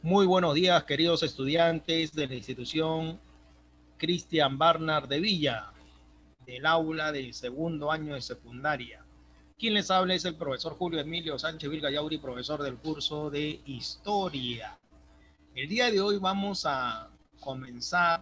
Muy buenos días, queridos estudiantes de la institución Cristian Barnard de Villa, del aula del segundo año de secundaria. Quien les habla es el profesor Julio Emilio Sánchez Vilgayauri, profesor del curso de Historia. El día de hoy vamos a comenzar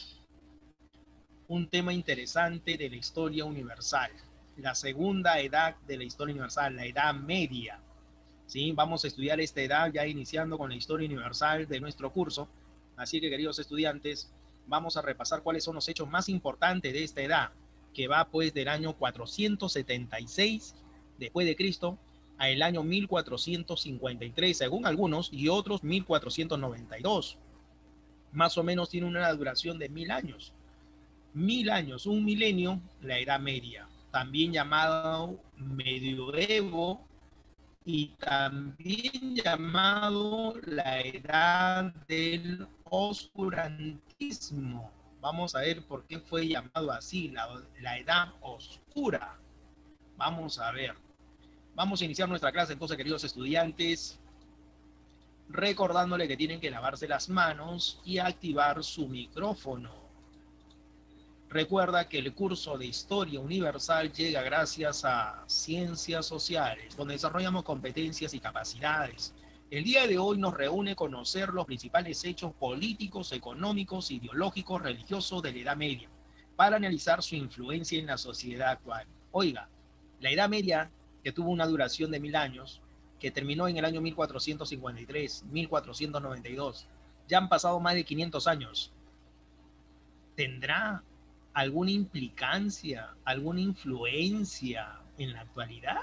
un tema interesante de la historia universal, la segunda edad de la historia universal, la Edad Media. ¿Sí? Vamos a estudiar esta edad ya iniciando con la historia universal de nuestro curso. Así que, queridos estudiantes, vamos a repasar cuáles son los hechos más importantes de esta edad, que va pues del año 476 después de Cristo a el año 1453, según algunos, y otros 1492. Más o menos tiene una duración de 1000 años. 1000 años, un milenio, la Edad Media, también llamado medioevo y también llamado la edad del oscurantismo. Vamos a ver por qué fue llamado así, la edad oscura. Vamos a ver. Vamos a iniciar nuestra clase entonces, queridos estudiantes, recordándole que tienen que lavarse las manos y activar su micrófono. Recuerda que el curso de Historia Universal llega gracias a Ciencias Sociales, donde desarrollamos competencias y capacidades. El día de hoy nos reúne conocer los principales hechos políticos, económicos, ideológicos, religiosos de la Edad Media, para analizar su influencia en la sociedad actual. Oiga, la Edad Media, que tuvo una duración de 1000 años, que terminó en el año 1453, 1492, ya han pasado más de 500 años. ¿Tendrá alguna implicancia, alguna influencia en la actualidad?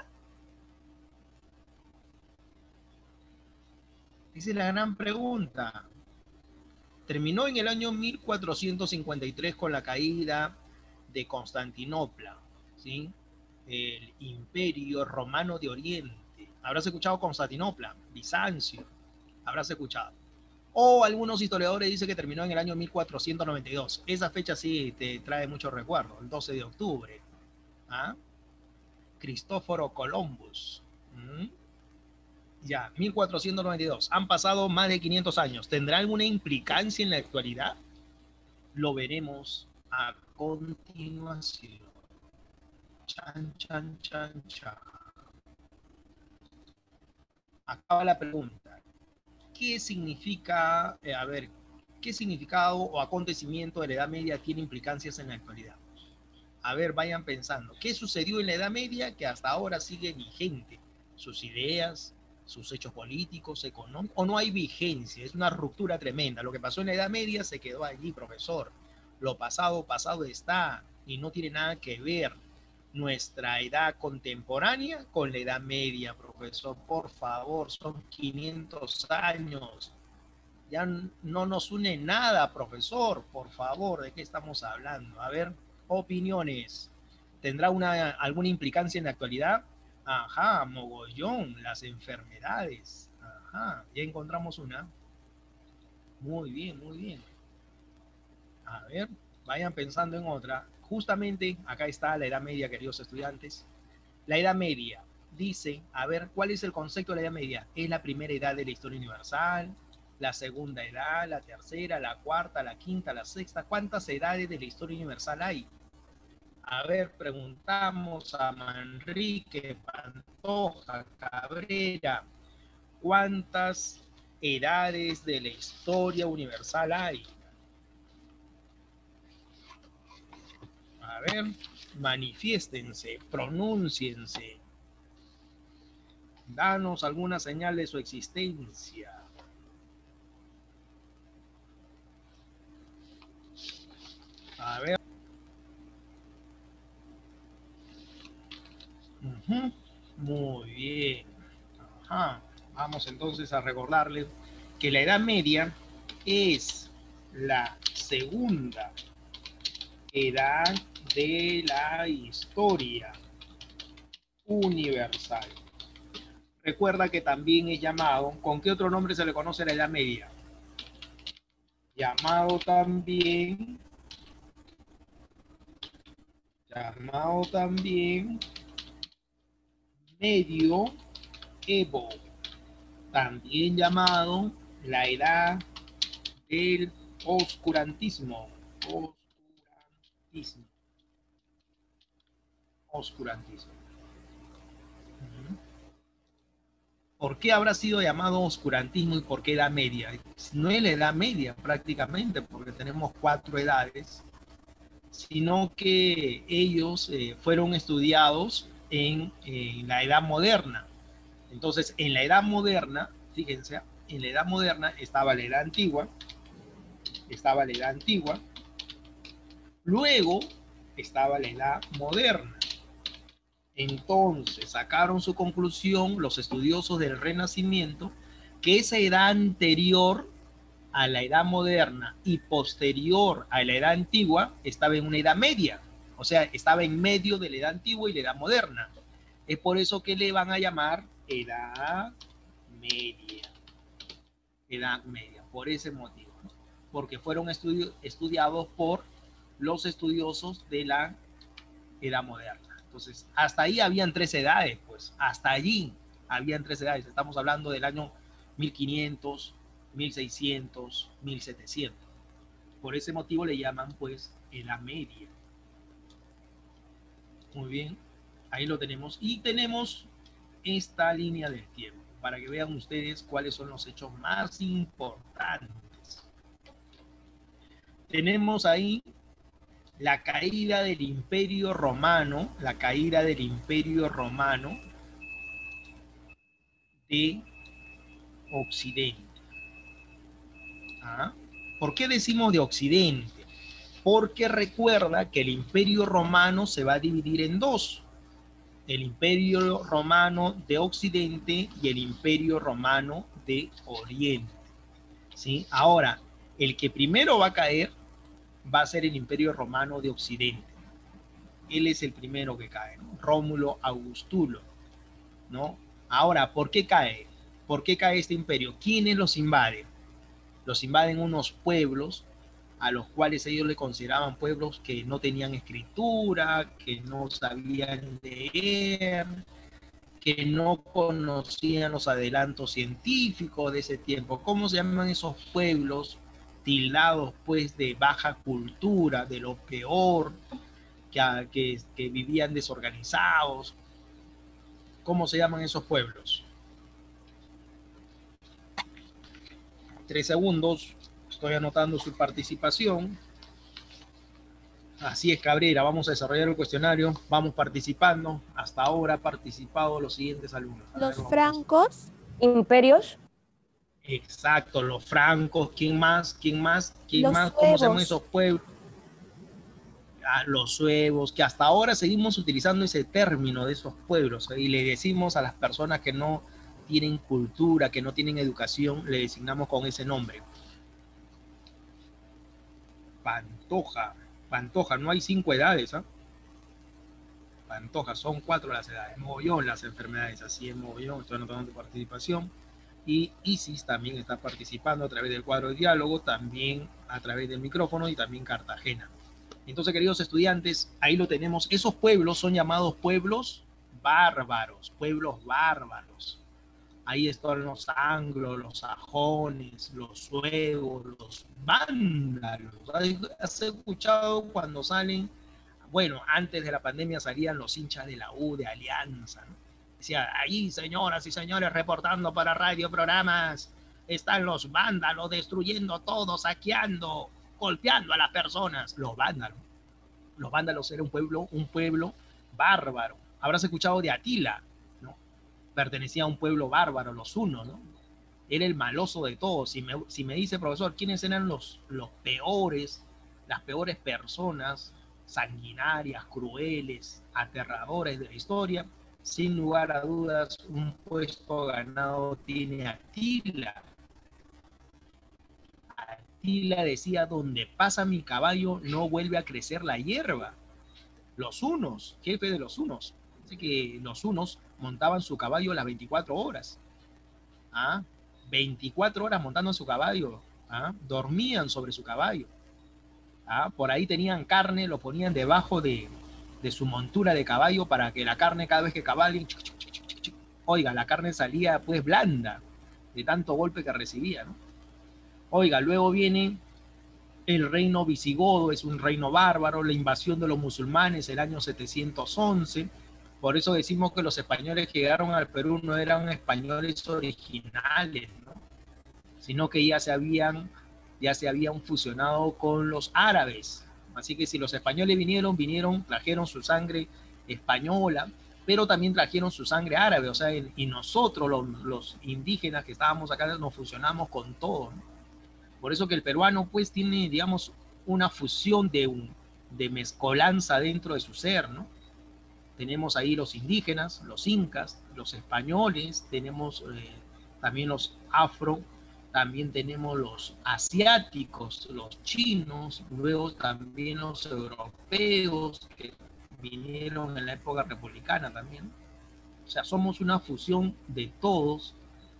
Esa es la gran pregunta. Terminó en el año 1453 con la caída de Constantinopla, ¿sí? El Imperio Romano de Oriente. Habrás escuchado Constantinopla, Bizancio, habrás escuchado. O algunos historiadores dicen que terminó en el año 1492. Esa fecha sí te trae muchos recuerdos, el 12 de octubre. ¿Ah? Cristóforo Columbus. Ya, 1492. Han pasado más de 500 años. ¿Tendrá alguna implicancia en la actualidad? Lo veremos a continuación. Chan, chan, chan, chan. Acaba la pregunta. ¿Qué significa, qué significado o acontecimiento de la Edad Media tiene implicancias en la actualidad? A ver, vayan pensando. ¿Qué sucedió en la Edad Media que hasta ahora sigue vigente? Sus ideas, sus hechos políticos, económicos, o no hay vigencia, es una ruptura tremenda. Lo que pasó en la Edad Media se quedó allí, profesor. Lo pasado, pasado está y no tiene nada que ver nuestra edad contemporánea con la Edad Media, profesor. Por favor, son 500 años. Ya no nos une nada, profesor. Por favor, ¿de qué estamos hablando? A ver, opiniones. ¿Tendrá alguna implicancia en la actualidad? Ajá, mogollón, las enfermedades. Ajá, ya encontramos una. Muy bien, muy bien. A ver, vayan pensando en otra. Justamente acá está la Edad Media, queridos estudiantes. La Edad Media dice, a ver, ¿cuál es el concepto de la Edad Media? Es la primera edad de la historia universal, la segunda edad, la tercera, la cuarta, la quinta, la sexta. ¿Cuántas edades de la historia universal hay? A ver, preguntamos a Manrique, Pantoja, Cabrera, ¿cuántas edades de la historia universal hay? A ver, manifiéstense, pronúnciense, danos alguna señal de su existencia. A ver. Muy bien. Ajá. Vamos entonces a recordarles que la Edad Media es la segunda edad de la historia universal. Recuerda que también es llamado, ¿con qué otro nombre se le conoce a la Edad Media? Llamado también, medioevo, también llamado la edad del oscurantismo. Oscurantismo. Oscurantismo. ¿Por qué habrá sido llamado oscurantismo y por qué Edad Media? No es la Edad Media prácticamente, porque tenemos 4 edades, sino que ellos fueron estudiados en la Edad Moderna. Entonces, en la Edad Moderna, fíjense, en la Edad Moderna estaba la Edad Antigua, luego estaba la Edad Moderna. Entonces sacaron su conclusión los estudiosos del Renacimiento que esa edad anterior a la edad moderna y posterior a la edad antigua estaba en una edad media, o sea, estaba en medio de la edad antigua y la edad moderna. Es por eso que le van a llamar edad media. Edad media, por ese motivo, ¿no? Porque fueron estudiados por los estudiosos de la edad moderna. Entonces, hasta ahí habían 3 edades, pues, hasta allí habían 3 edades. Estamos hablando del año 1500, 1600, 1700. Por ese motivo le llaman, pues, edad media. Muy bien, ahí lo tenemos. Y tenemos esta línea del tiempo, para que vean ustedes cuáles son los hechos más importantes. Tenemos ahí la caída del Imperio Romano, de Occidente. ¿Ah? ¿Por qué decimos de Occidente? Porque recuerda que el Imperio Romano se va a dividir en 2. El Imperio Romano de Occidente y el Imperio Romano de Oriente. ¿Sí? Ahora, el que primero va a caer va a ser el Imperio Romano de Occidente. Él es el primero que cae, ¿no? Rómulo Augustulo, ¿no? Ahora, ¿por qué cae? ¿Por qué cae este imperio? ¿Quiénes los invaden? Los invaden unos pueblos a los cuales ellos le consideraban pueblos que no tenían escritura, que no sabían leer, que no conocían los adelantos científicos de ese tiempo. ¿Cómo se llaman esos pueblos tildados pues de baja cultura, de lo peor, que vivían desorganizados? ¿Cómo se llaman esos pueblos? 3 segundos, estoy anotando su participación. Así es, Cabrera, vamos a desarrollar el cuestionario, vamos participando. Hasta ahora han participado los siguientes alumnos. Los francos. Imperios. Exacto, los francos. ¿Quién más? Los ¿Cómo se llaman suevos. esos pueblos? Los suevos, que hasta ahora seguimos utilizando ese término de esos pueblos, y le decimos a las personas que no tienen cultura, que no tienen educación, le designamos con ese nombre. Pantoja, no hay 5 edades, ¿eh? Pantoja, son 4 las edades, mogollón las enfermedades, así es, mogollón. Estoy anotando tu participación. Y Isis también está participando a través del cuadro de diálogo, también a través del micrófono, y también Cartagena. Entonces, queridos estudiantes, ahí lo tenemos. Esos pueblos son llamados pueblos bárbaros, Ahí están los anglos, los sajones, los suevos, los vándalos. ¿Has escuchado cuando salen? Bueno, antes de la pandemia salían los hinchas de la U, de Alianza, ¿no? Decía, ahí, señoras y señores, reportando para radio programas, están los vándalos destruyendo todo, saqueando, golpeando a las personas. Los vándalos eran un pueblo bárbaro. Habrás escuchado de Atila, ¿no? Pertenecía a un pueblo bárbaro, los hunos, ¿no? Era el maloso de todos. Si me dice, profesor, ¿quiénes eran los peores, las peores personas, sanguinarias, crueles, aterradores de la historia? Sin lugar a dudas, un puesto ganado tiene Atila. Atila decía, donde pasa mi caballo no vuelve a crecer la hierba. Los hunos, jefe de los hunos. Así que los hunos montaban su caballo las 24 horas. 24 horas montando su caballo. Dormían sobre su caballo. Por ahí tenían carne, lo ponían debajo de su montura de caballo para que la carne, cada vez que cabalguen, oiga, la carne salía pues blanda de tanto golpe que recibía, ¿no? Oiga, luego viene el reino visigodo, es un reino bárbaro, la invasión de los musulmanes el año 711. Por eso decimos que los españoles que llegaron al Perú no eran españoles originales, ¿no? Sino que ya se habían fusionado con los árabes. Así que si los españoles vinieron, trajeron su sangre española, pero también trajeron su sangre árabe, o sea, y nosotros los indígenas que estábamos acá nos fusionamos con todo, ¿no? Por eso que el peruano pues tiene, digamos, una fusión de mezcolanza dentro de su ser, ¿no? Tenemos ahí los indígenas, los incas, los españoles, tenemos también los afro, también tenemos los asiáticos, los chinos, luego también los europeos que vinieron en la época republicana también. O sea, somos una fusión de todos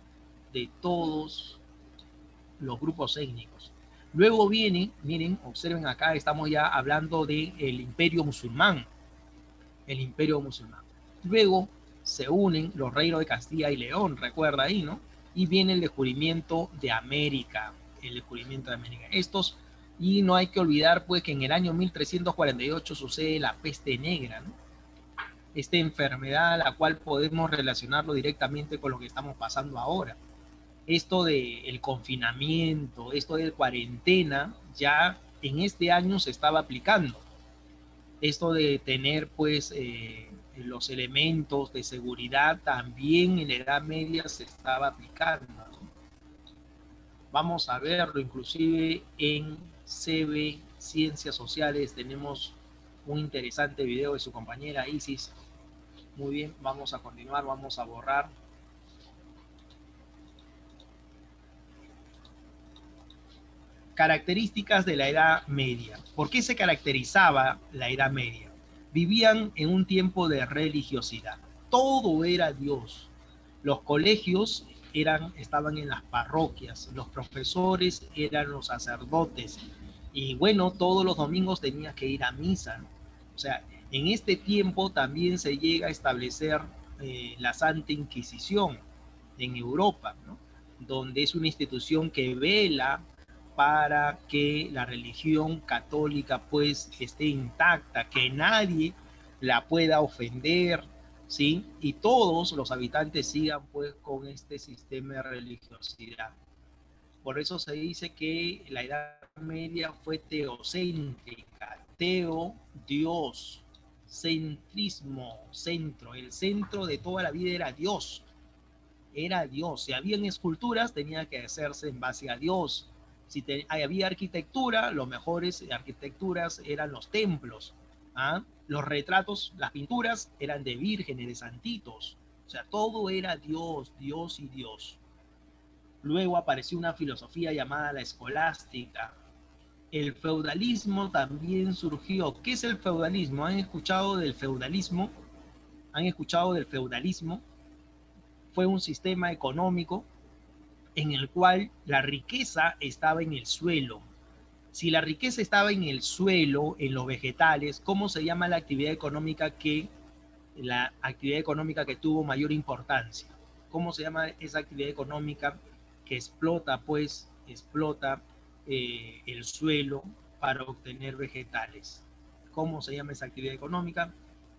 los grupos étnicos. Luego viene, miren, observen acá, estamos ya hablando del imperio musulmán, el imperio musulmán. Luego se unen los reinos de Castilla y León, recuerda ahí, ¿no? Y viene el descubrimiento de América, el descubrimiento de América. Y no hay que olvidar, pues, que en el año 1348 sucede la peste negra, ¿no? Esta enfermedad a la cual podemos relacionarlo directamente con lo que estamos pasando ahora. Esto del confinamiento, esto de cuarentena, ya en este año se estaba aplicando. Esto de tener pues los elementos de seguridad también en la Edad Media se estaba aplicando, ¿no? Vamos a verlo inclusive en CB Ciencias Sociales. Tenemos un interesante video de su compañera Isis. Muy bien, vamos a continuar, vamos a borrar. Características de la Edad Media. ¿Por qué se caracterizaba la Edad Media? Vivían en un tiempo de religiosidad. Todo era Dios. Los colegios estaban en las parroquias. Los profesores eran los sacerdotes. Y bueno, todos los domingos tenías que ir a misa, ¿no? O sea, en este tiempo también se llega a establecer la Santa Inquisición en Europa, ¿no? Donde es una institución que vela para que la religión católica pues esté intacta, que nadie la pueda ofender, ¿sí? Y todos los habitantes sigan pues con este sistema de religiosidad. Por eso se dice que la Edad Media fue teocéntrica, teo, Dios, centrismo, centro, el centro de toda la vida era Dios, si habían esculturas tenía que hacerse en base a Dios. Si había arquitectura, los mejores arquitecturas eran los templos, ¿ah? Los retratos, las pinturas eran de vírgenes, de santitos, o sea, todo era Dios, Dios y Dios. Luego apareció una filosofía llamada la escolástica. El feudalismo también surgió. ¿Qué es el feudalismo? ¿Han escuchado del feudalismo? ¿Han escuchado del feudalismo? Fue un sistema económico en el cual la riqueza estaba en el suelo. Si la riqueza estaba en el suelo, en los vegetales, ¿cómo se llama la actividad económica que tuvo mayor importancia? ¿Cómo se llama esa actividad económica que explota el suelo para obtener vegetales? ¿Cómo se llama esa actividad económica?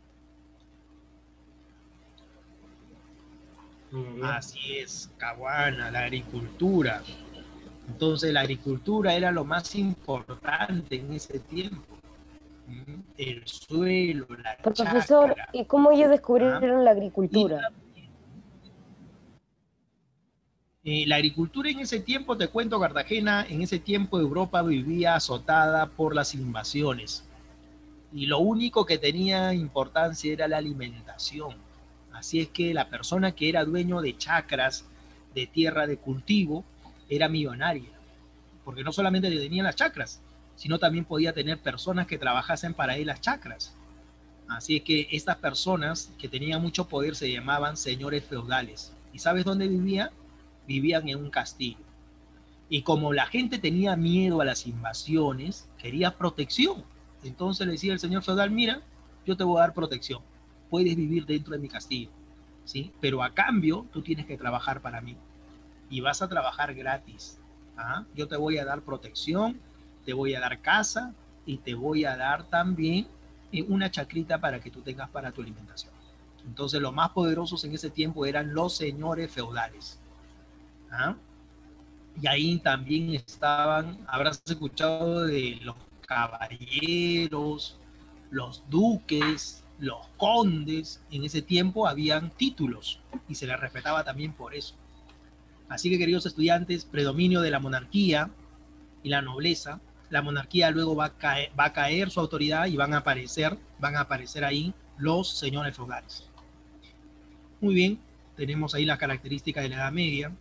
Así es, Caguana, la agricultura. Entonces la agricultura era lo más importante en ese tiempo. El suelo, la Profesor, chacra. ¿y cómo ellos descubrieron la agricultura? La agricultura en ese tiempo, te cuento, Cartagena, en ese tiempo Europa vivía azotada por las invasiones. Y lo único que tenía importancia era la alimentación. Así es que la persona que era dueño de chacras, de tierra de cultivo, era millonaria. Porque no solamente tenía las chacras, sino también podía tener personas que trabajasen para él las chacras. Así es que estas personas que tenían mucho poder se llamaban señores feudales. ¿Y sabes dónde vivían? Vivían en un castillo. Y como la gente tenía miedo a las invasiones, quería protección. Entonces le decía el señor feudal, mira, yo te voy a dar protección. Puedes vivir dentro de mi castillo, ¿sí? Pero a cambio tú tienes que trabajar para mí. Y vas a trabajar gratis. ¿Ah? Yo te voy a dar protección, te voy a dar casa y te voy a dar también una chacrita para que tú tengas para tu alimentación. Entonces los más poderosos en ese tiempo eran los señores feudales. ¿Ah? Y ahí también estaban, habrás escuchado de los caballeros, los duques, los condes. En ese tiempo habían títulos y se les respetaba también por eso. Así que, queridos estudiantes, predominio de la monarquía y la nobleza. La monarquía luego va a caer su autoridad y van a aparecer ahí los señores feudales. Muy bien, tenemos ahí las características de la Edad Media.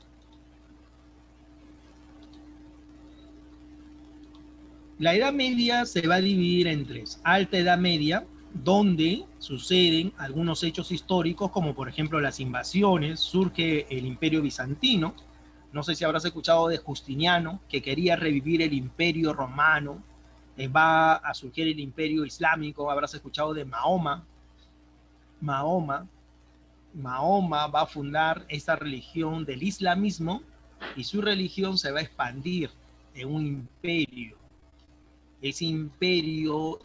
La Edad Media se va a dividir en tres. Alta Edad Media, donde suceden algunos hechos históricos, como por ejemplo las invasiones, surge el Imperio Bizantino. No sé si habrás escuchado de Justiniano, que quería revivir el Imperio Romano. Va a surgir el Imperio Islámico. Habrás escuchado de Mahoma. Mahoma va a fundar esta religión del islamismo y su religión se va a expandir en un imperio. Ese imperio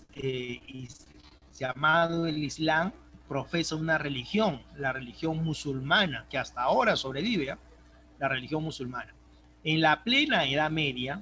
llamado el Islam profesa una religión, la religión musulmana, que hasta ahora sobrevive, ¿eh? La religión musulmana. En la plena Edad Media,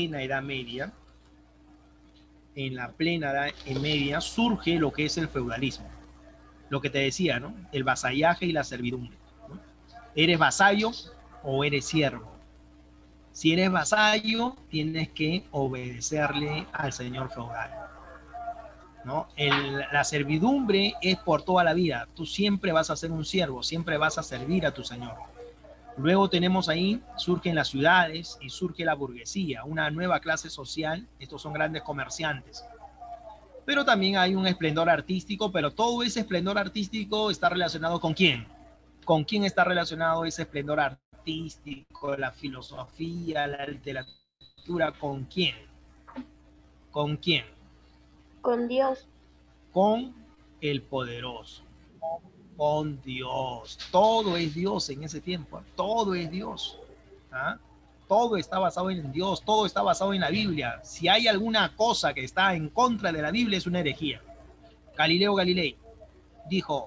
surge lo que es el feudalismo. Lo que te decía, ¿no? El vasallaje y la servidumbre, ¿no? ¿Eres vasallo o eres siervo? Si eres vasallo, tienes que obedecerle al señor feudal, ¿no? La servidumbre es por toda la vida. Tú siempre vas a ser un siervo, siempre vas a servir a tu señor. Luego tenemos ahí, surgen las ciudades y surge la burguesía, una nueva clase social. Estos son grandes comerciantes. Pero también hay un esplendor artístico, pero todo ese esplendor artístico está relacionado ¿con quién? ¿Con quién está relacionado ese esplendor artístico, la filosofía, la literatura? ¿Con quién? ¿Con quién? Con Dios. Con el poderoso, con Dios. Todo es Dios en ese tiempo, ¿eh? Todo es Dios. ¿Ah? Todo está basado en Dios, todo está basado en la Biblia. Si hay alguna cosa que está en contra de la Biblia, es una herejía. Galileo Galilei dijo,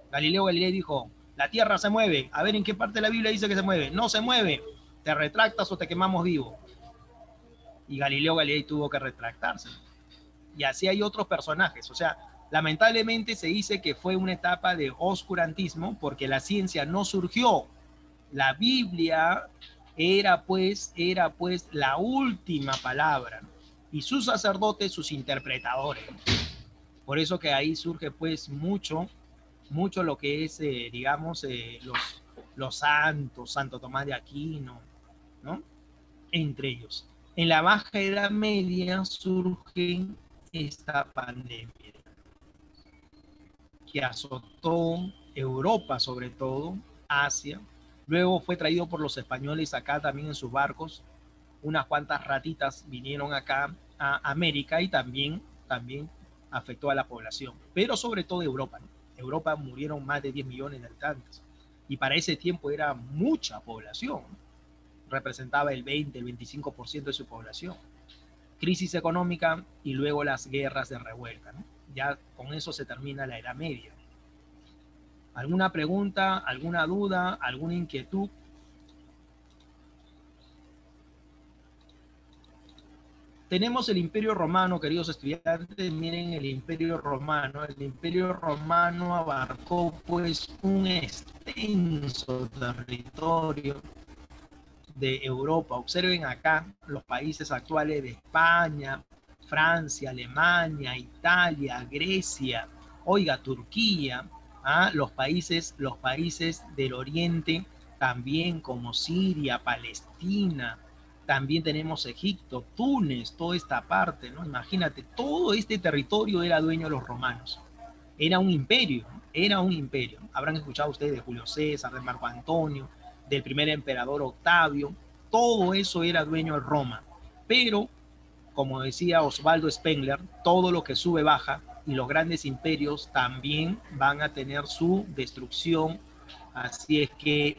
la tierra se mueve. A ver en qué parte de la Biblia dice que se mueve. No se mueve. Te retractas o te quemamos vivo. Y Galileo Galilei tuvo que retractarse. Y así hay otros personajes. O sea, lamentablemente se dice que fue una etapa de oscurantismo porque la ciencia no surgió. La Biblia era pues la última palabra, y sus sacerdotes sus interpretadores. Por eso que ahí surge pues mucho lo que es, digamos, los santos, Santo Tomás de Aquino, ¿no? Entre ellos. En la Baja Edad Media surge esta pandemia que azotó Europa, sobre todo Asia. Luego fue traído por los españoles acá también en sus barcos. Unas cuantas ratitas vinieron acá a América y también afectó a la población, pero sobre todo Europa, ¿no? Europa murieron más de 10 millones de habitantes y para ese tiempo era mucha población, representaba el 20, el 25% de su población. Crisis económica y luego las guerras de revuelta, ¿no? Ya con eso se termina la Edad Media. ¿Alguna pregunta, alguna duda, alguna inquietud? Tenemos el Imperio Romano, queridos estudiantes. Miren el Imperio Romano. El Imperio Romano abarcó pues un extenso territorio de Europa. Observen acá los países actuales de España, Francia, Alemania, Italia, Grecia, oiga, Turquía, los países del Oriente también, como Siria, Palestina. También tenemos Egipto, Túnez, toda esta parte, ¿no? Imagínate, todo este territorio era dueño de los romanos. Era un imperio, ¿no? Era un imperio. Habrán escuchado ustedes de Julio César, de Marco Antonio, del primer emperador Octavio. Todo eso era dueño de Roma. Pero, como decía Osvaldo Spengler, todo lo que sube baja, y los grandes imperios también van a tener su destrucción. Así es que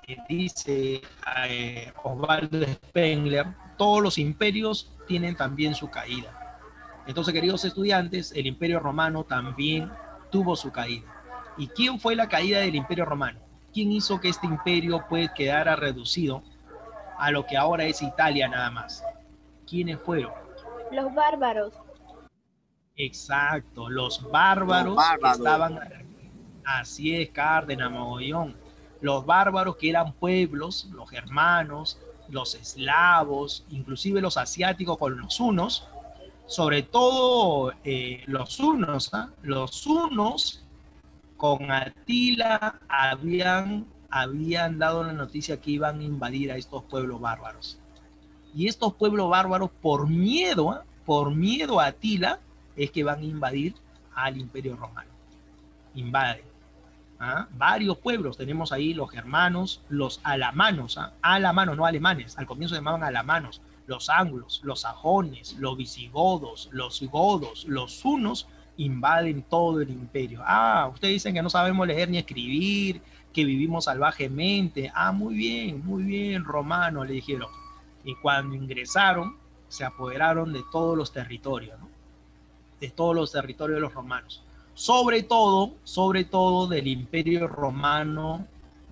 dice Osvaldo Spengler, todos los imperios tienen también su caída. Entonces, queridos estudiantes, el Imperio Romano también tuvo su caída. ¿Y quién fue la caída del Imperio Romano? ¿Quién hizo que este imperio pues quedara reducido a lo que ahora es Italia nada más? ¿Quiénes fueron? Los bárbaros. Exacto, los Los bárbaros que bárbaros. estaban, así es, Cárdenas, Mogollón, los bárbaros que eran pueblos, los germanos, los eslavos, inclusive los asiáticos con los hunos, sobre todo los hunos, ¿eh? Los hunos con Atila habían dado la noticia que iban a invadir a estos pueblos bárbaros. Y estos pueblos bárbaros, por miedo a Atila, es que van a invadir al Imperio Romano. Invaden. ¿Ah? Varios pueblos tenemos ahí, los germanos, los alamanos, ¿ah? Alamanos, no alemanes, al comienzo se llamaban alamanos, los anglos, los sajones, los visigodos, los godos, los hunos, invaden todo el imperio. Ah, ustedes dicen que no sabemos leer ni escribir, que vivimos salvajemente. Ah, muy bien, romano, le dijeron. Y cuando ingresaron, se apoderaron de todos los territorios, ¿no? De todos los territorios de los romanos. Sobre todo del Imperio Romano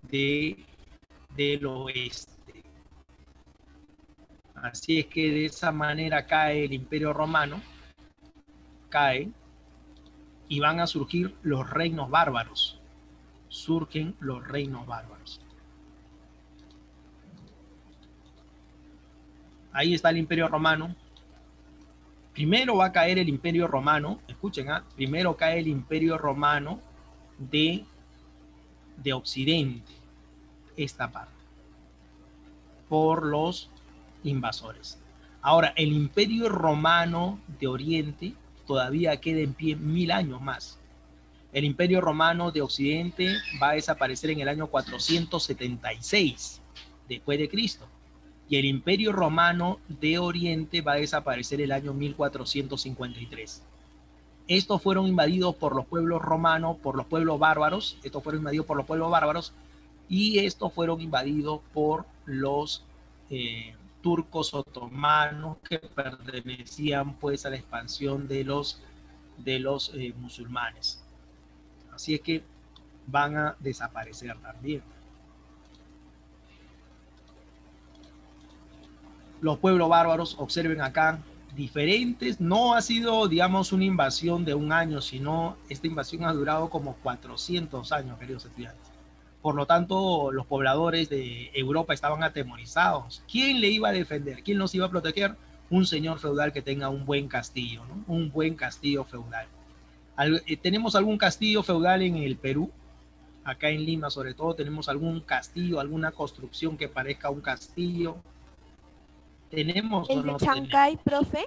del oeste. Así es que de esa manera cae el Imperio Romano, cae, y van a surgir los reinos bárbaros. Surgen los reinos bárbaros. Ahí está el Imperio Romano. Primero va a caer el Imperio Romano, escuchen, primero cae el Imperio Romano de Occidente, esta parte, por los invasores. Ahora, el Imperio Romano de Oriente todavía queda en pie 1000 años más. El Imperio Romano de Occidente va a desaparecer en el año 476 después de Cristo. Y el Imperio Romano de Oriente va a desaparecer el año 1453. Estos fueron invadidos por los pueblos romanos, por los pueblos bárbaros. Estos fueron invadidos por los pueblos bárbaros y estos fueron invadidos por los turcos otomanos que pertenecían pues a la expansión de los musulmanes. Así es que van a desaparecer también. Los pueblos bárbaros, observen acá, diferentes, no ha sido, digamos, una invasión de un año, sino esta invasión ha durado como 400 años, queridos estudiantes. Por lo tanto, los pobladores de Europa estaban atemorizados. ¿Quién le iba a defender? ¿Quién los iba a proteger? Un señor feudal que tenga un buen castillo, ¿no? Un buen castillo feudal. ¿Tenemos algún castillo feudal en el Perú? Acá en Lima, sobre todo, tenemos algún castillo, alguna construcción que parezca un castillo. ¿Tenemos o no? ¿El de Chancay, profe?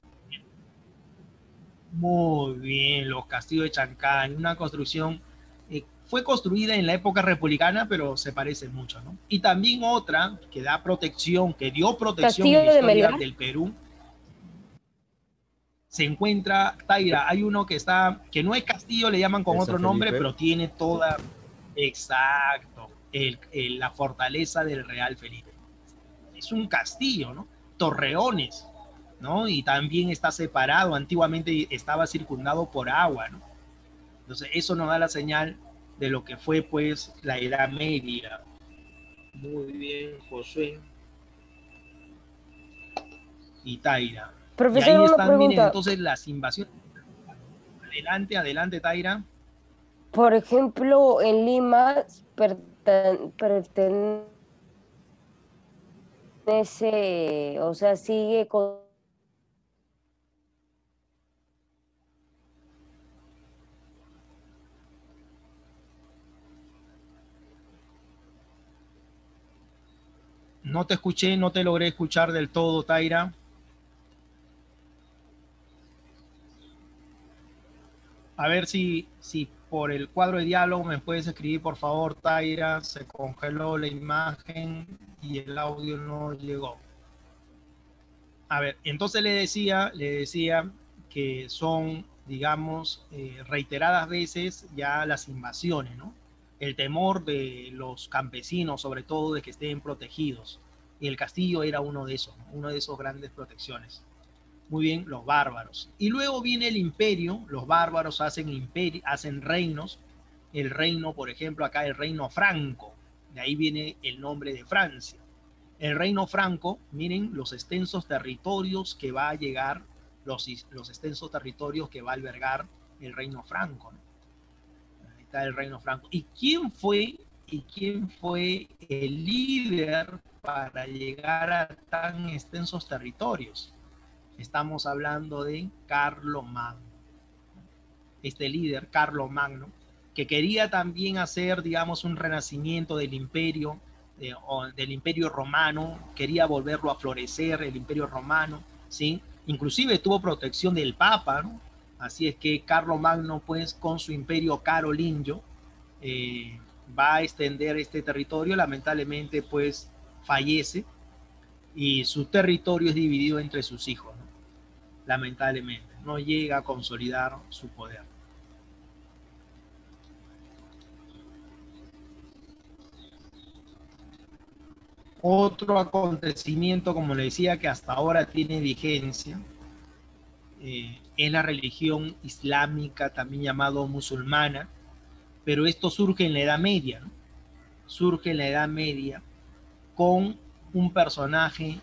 Muy bien, los castillos de Chancay, una construcción, fue construida en la época republicana, pero se parece mucho, ¿no? Y también otra que da protección, que dio protección en la historia del Perú, se encuentra, Taira, hay uno que está, que no es castillo, le llaman con otro nombre, pero tiene toda, exacto, la fortaleza del Real Felipe. Es un castillo, ¿no? Torreones, ¿no? Y también está separado, antiguamente estaba circundado por agua, ¿no? Entonces eso nos da la señal de lo que fue pues la Edad Media. Muy bien, Josué y Taira. Profesor, y ahí una están, pregunta. miren, entonces las invasiones. Adelante, Taira. Por ejemplo, en Lima pertenece, o sea, sigue con... No te escuché, no te logré escuchar del todo, Taira. A ver si por el cuadro de diálogo me puedes escribir, por favor, Taira. Se congeló la imagen y el audio no llegó. A ver, entonces le decía que son, digamos, reiteradas veces ya las invasiones, ¿no? el temor de los campesinos, sobre todo, de que estén protegidos. Y el castillo era uno de esos, ¿no? Uno de esos grandes protecciones. Muy bien, los bárbaros. Y luego viene el imperio, los bárbaros hacen reinos. El reino, por ejemplo, acá el reino franco, de ahí viene el nombre de Francia. El reino franco, miren los extensos territorios que va a llegar, los extensos territorios que va a albergar el reino franco, ¿no? Ahí está el reino franco. ¿Y quién fue el líder para llegar a tan extensos territorios? Estamos hablando de Carlomagno. Este líder, Carlomagno, que quería también hacer, digamos, un renacimiento del imperio romano, quería volverlo a florecer, el imperio romano, ¿sí? Inclusive tuvo protección del Papa, ¿no? Así es que Carlomagno, pues, con su imperio carolingio, va a extender este territorio. Lamentablemente, pues, fallece y su territorio es dividido entre sus hijos, ¿no? Lamentablemente, no llega a consolidar su poder. Otro acontecimiento, como le decía, que hasta ahora tiene vigencia, es la religión islámica, también llamado musulmana, pero esto surge en la Edad Media, ¿no? Surge en la Edad Media con un personaje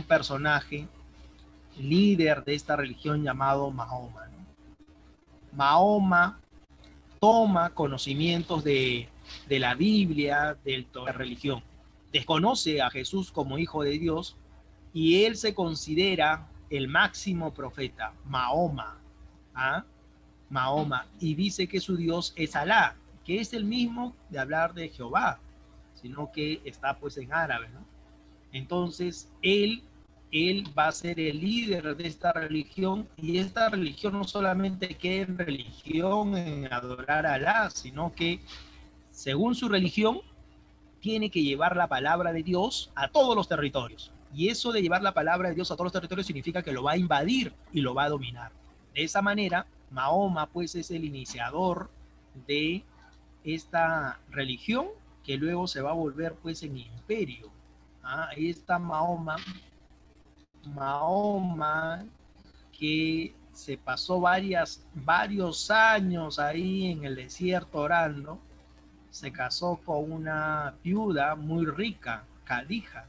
líder de esta religión llamado Mahoma, ¿no? Mahoma toma conocimientos de la Biblia, de la religión. Desconoce a Jesús como hijo de Dios y él se considera el máximo profeta, Mahoma, ¿ah? Mahoma, y dice que su Dios es Alá, que es el mismo de hablar de Jehová, sino que está pues en árabe, ¿no? Entonces él va a ser el líder de esta religión, y esta religión no solamente queda en religión, en adorar a Alá, sino que según su religión tiene que llevar la palabra de Dios a todos los territorios. Y eso de llevar la palabra de Dios a todos los territorios significa que lo va a invadir y lo va a dominar. De esa manera, Mahoma pues es el iniciador de esta religión, que luego se va a volver pues en imperio. Ahí está Mahoma, que se pasó varios años ahí en el desierto orando. Se casó con una viuda muy rica, Khadija.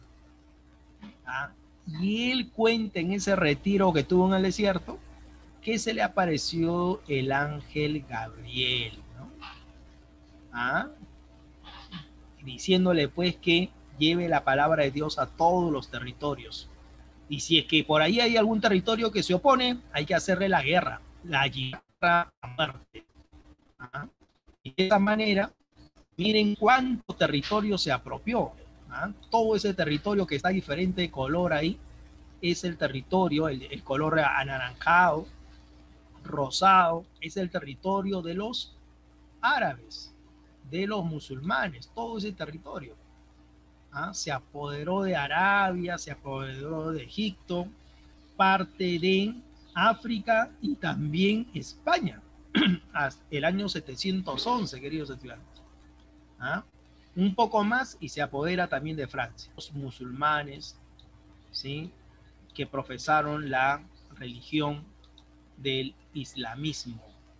Y él cuenta en ese retiro que tuvo en el desierto que se le apareció el ángel Gabriel, ¿no? Diciéndole pues que lleve la palabra de Dios a todos los territorios. Y si es que por ahí hay algún territorio que se opone, hay que hacerle la guerra a muerte. Y de esa manera, miren cuánto territorio se apropió. Todo ese territorio que está diferente de color ahí, es el territorio, el color anaranjado, rosado, es el territorio de los árabes, de los musulmanes, todo ese territorio. Se apoderó de Arabia, se apoderó de Egipto, parte de África y también España, hasta el año 711, queridos estudiantes. Un poco más y se apodera también de Francia. Los musulmanes, ¿sí?, que profesaron la religión del islamismo.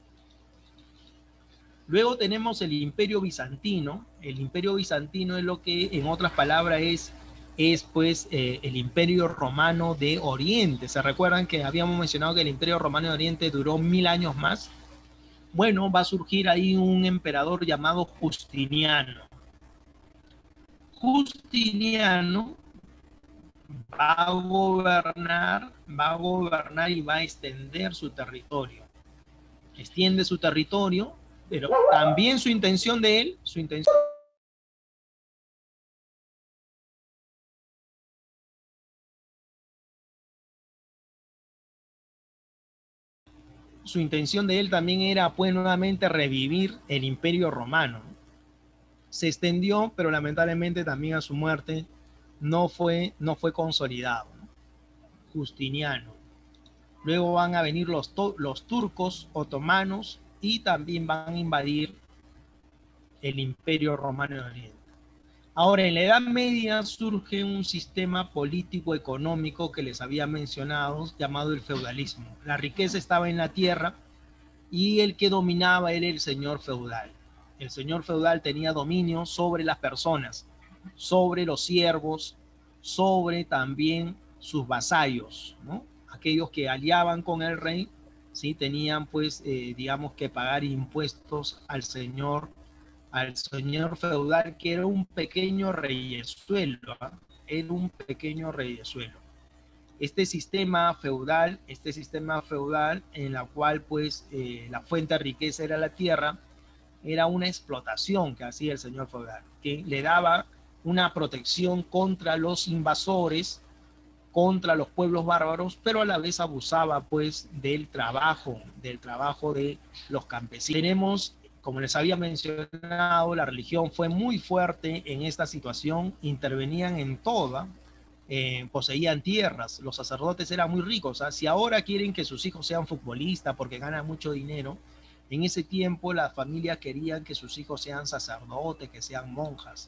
Luego tenemos el Imperio Bizantino. El Imperio Bizantino es lo que, en otras palabras, es pues el Imperio Romano de Oriente. ¿Se recuerdan que habíamos mencionado que el Imperio Romano de Oriente duró 1000 años más? Bueno, va a surgir ahí un emperador llamado Justiniano. Justiniano va a gobernar y va a extender su territorio. Extiende su territorio, pero también su intención de él también era pues nuevamente revivir el Imperio Romano. Se extendió, pero lamentablemente también a su muerte no fue consolidado, ¿no? Justiniano. Luego van a venir los turcos otomanos y también van a invadir el Imperio Romano de Oriente. Ahora, en la Edad Media surge un sistema político-económico que les había mencionado, llamado el feudalismo. La riqueza estaba en la tierra y el que dominaba era el señor feudal. El señor feudal tenía dominio sobre las personas, sobre los siervos, sobre también sus vasallos, ¿no? Aquellos que aliaban con el rey, ¿sí? Tenían pues, digamos que pagar impuestos al señor feudal, que era un pequeño reyesuelo, ¿eh? Era un pequeño reyesuelo. Este sistema feudal en la cual pues la fuente de riqueza era la tierra, era una explotación que hacía el señor feudal, que le daba una protección contra los invasores, contra los pueblos bárbaros, pero a la vez abusaba pues del trabajo de los campesinos. Tenemos, como les había mencionado, la religión fue muy fuerte en esta situación, intervenían en toda, poseían tierras, los sacerdotes eran muy ricos, ¿eh? Si ahora quieren que sus hijos sean futbolistas porque ganan mucho dinero, en ese tiempo las familias querían que sus hijos sean sacerdotes, que sean monjas.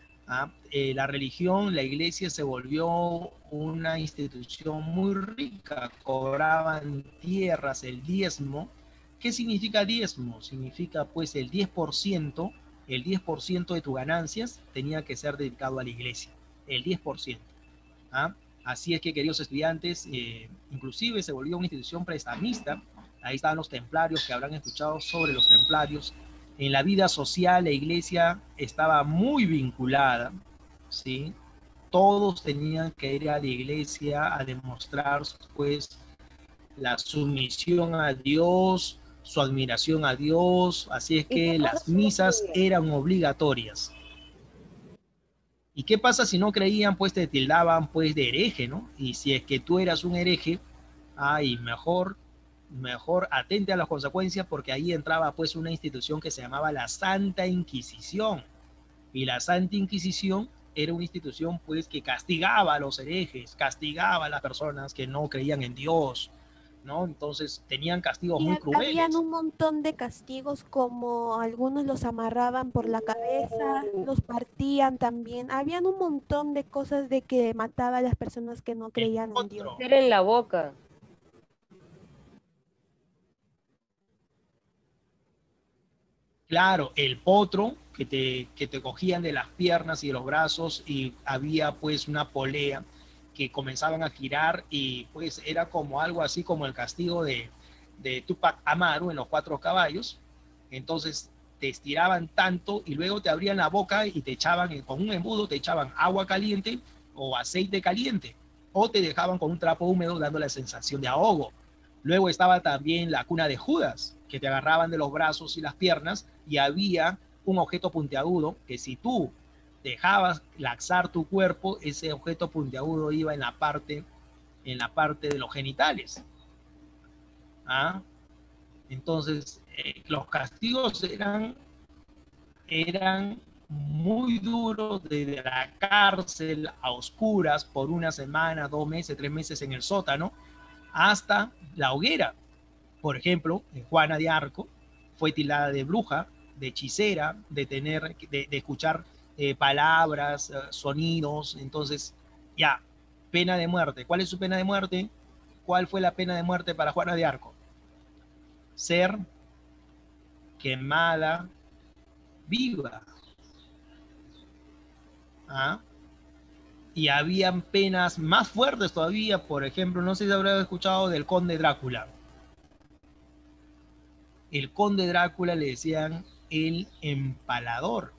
La religión, la iglesia se volvió una institución muy rica, cobraban tierras, el diezmo. ¿Qué significa diezmo? Significa pues el 10% de tus ganancias tenía que ser dedicado a la iglesia, el 10%. Así es que, queridos estudiantes, inclusive se volvió una institución prestamista. Ahí estaban los templarios, que habrán escuchado sobre los templarios. En la vida social, la iglesia estaba muy vinculada, ¿sí? Todos tenían que ir a la iglesia a demostrar, pues, la sumisión a Dios, su admiración a Dios. Así es que las misas eran obligatorias. ¿Y qué pasa si no creían? Pues te tildaban pues de hereje, ¿no? Y si es que tú eras un hereje, ay, mejor atente a las consecuencias, porque ahí entraba pues una institución que se llamaba la Santa Inquisición. Y la Santa Inquisición era una institución pues que castigaba a los herejes, castigaba a las personas que no creían en Dios, ¿no? Entonces tenían castigos muy crueles. Habían un montón de castigos, como algunos los amarraban por la cabeza, los partían también. Habían un montón de cosas de que mataba a las personas que no creían en Dios. Era en la boca. Claro, el potro que te cogían de las piernas y de los brazos, y había pues una polea que comenzaban a girar, y pues era como algo así como el castigo de Tupac Amaru en Los Cuatro Caballos. Entonces te estiraban tanto y luego te abrían la boca y te echaban, con un embudo te echaban agua caliente o aceite caliente, o te dejaban con un trapo húmedo dando la sensación de ahogo. Luego estaba también la cuna de Judas, que te agarraban de los brazos y las piernas, y había un objeto puntiagudo que si tú dejabas laxar tu cuerpo, ese objeto puntiagudo iba en la parte de los genitales. Entonces, los castigos eran muy duros, desde la cárcel a oscuras por una semana, 2 meses, 3 meses en el sótano, hasta la hoguera. Por ejemplo, Juana de Arco fue tildada de bruja, de hechicera, de escuchar palabras, sonidos. Entonces, ya, pena de muerte. ¿Cuál es su pena de muerte? ¿Cuál fue la pena de muerte para Juana de Arco? Ser quemada viva. Y habían penas más fuertes todavía. Por ejemplo, no sé si habrán escuchado del Conde Drácula. El Conde Drácula le decían el empalador.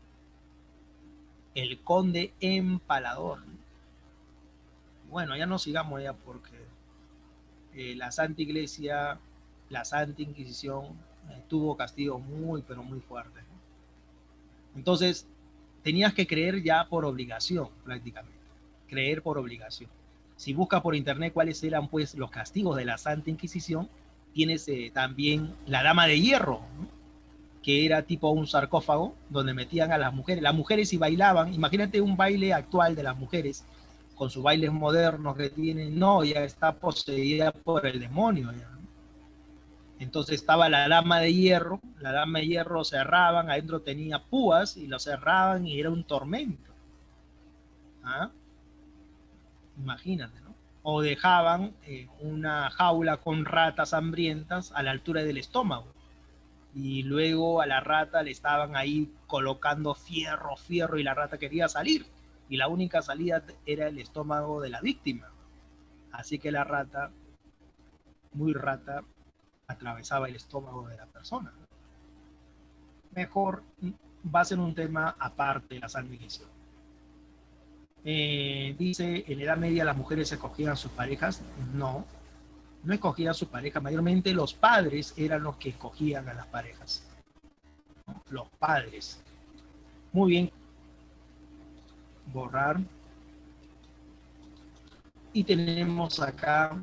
El Conde Empalador. Bueno, ya no sigamos ya, porque la Santa Iglesia, la Santa Inquisición, tuvo castigos muy, pero muy fuertes. Entonces, tenías que creer ya por obligación, prácticamente. Creer por obligación. Si buscas por internet cuáles eran pues los castigos de la Santa Inquisición, tienes también la Dama de Hierro, ¿no? Que era tipo un sarcófago donde metían a las mujeres. Las mujeres y bailaban. Imagínate un baile actual de las mujeres con sus bailes modernos que tienen. No, ya está poseída por el demonio. Ya. Entonces estaba la dama de hierro cerraban, adentro tenía púas y lo cerraban y era un tormento. ¿Ah? Imagínate, ¿no? O dejaban una jaula con ratas hambrientas a la altura del estómago. Y luego a la rata le estaban ahí colocando fierro y la rata quería salir. Y la única salida era el estómago de la víctima. Así que la rata, muy rata, atravesaba el estómago de la persona. Mejor va a ser un tema aparte la sanguinización. Dice, en la Edad Media las mujeres escogían a sus parejas. No, no escogían a sus parejas. Mayormente los padres eran los que escogían a las parejas. ¿No? Los padres. Muy bien. Borrar. Y tenemos acá